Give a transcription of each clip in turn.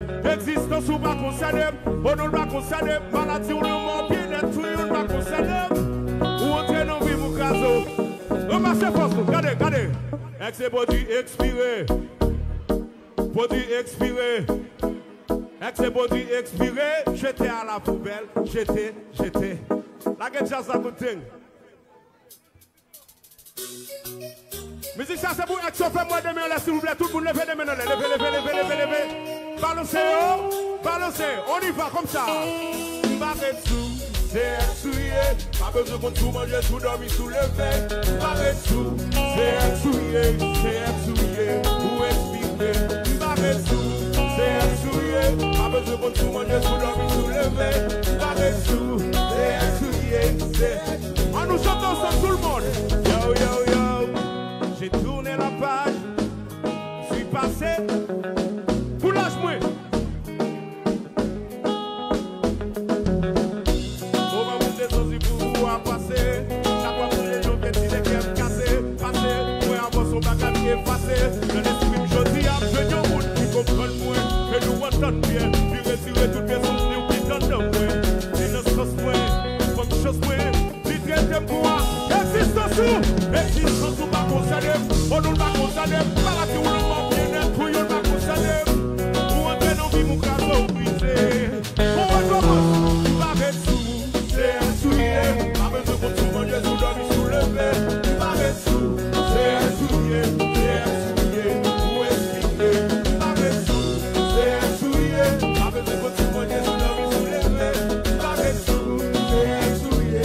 Existence ou pas concerné, on ne pas concerné, maladie ou le mort, bien-être, tout le monde pas concerné. Ou entrer dans vie, mon caso. Ramassez force, regardez, regardez. Ex body expiré. Body expiré. Ex body expiré. J'étais à la poubelle. J'étais. La gueule jazz à côté. Musique, ça c'est pour Action, fais-moi des mains là, s'il vous plaît. Tout le monde levez les mains là. Levez. Balancez. On y va comme ça. Barrette sous, c'est souillé. Pas besoin qu'on tout mange, tout dormi, tout levé. Barrette sous, c'est souillé. Où expliquer? Barrette sous, c'est souillé. Pas besoin qu'on tout mange, tout dormi, tout levé. Barrette sous, c'est souillé. On nous chante ensemble tout le monde. Yo. J'ai tourné la page, suis passé. Pour lâche-moi. On va vous descendre pour pouvoir passer. Chaque fois que les gens qui les pieds cassés, passer. Moi avant son bagage effacé. Je l'estime jeudi à je au monde qui comprennent moi. Et nous entendent bien. Puis retirer toutes les choses qui donnent de moi. Et ne se moi, comme chose moi. Puis traiter moi. Existence ou pas concerné, on ne pas concerné, maladie ou le mort bien-être, tout le monde pas concerné. Pour entrer dans vie, mon cadeau brisé. On recommence, barrette sous, c'est souillé. Pas besoin qu'on tout mange, sous dormi, sous levé. Barrette sous, c'est souillé. Où expliquer? Barrette sous, c'est souillé. Pas besoin qu'on tout mange, sous dormi, sous levé. Barrette sous, c'est souillé.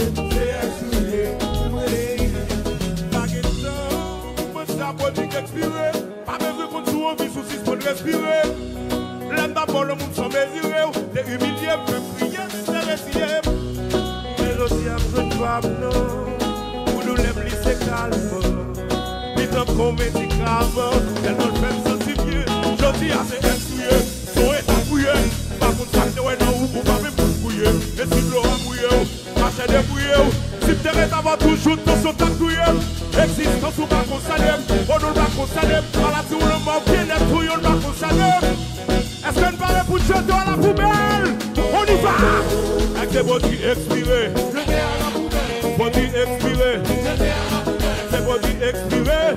Expiré, pas besoin qu'on joue en vie sous 6 pour respirer. L'aime d'abord le monde sans mesurer. T'es humilié, peut prier, c'est réciter. Mais aussi à besoin de femme, non. Pour nous les lycées calmes. Vite en comédie grave. Elle nous fait sensibiliser. Je dis à ces insouillés, sont étabouillés. Par contre, ça ne doit pas ou pas même pour bouiller. Et si l'eau a bouillé, marcher débrouillé. Si tu es d'abord toujours dans son tacouillé. Existence ou pas concerné, on ne pas concerné, maladie ou le mort bien-être, tout le monde pas concerné. Est-ce qu'on parle pour jeter à la poubelle? On y va! Avec des body expirés, body expiré, des body expirés,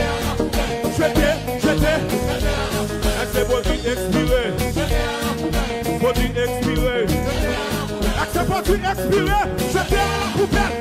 jeter, avec des body expirés, body expiré, avec des body expirés, jeter à la poubelle.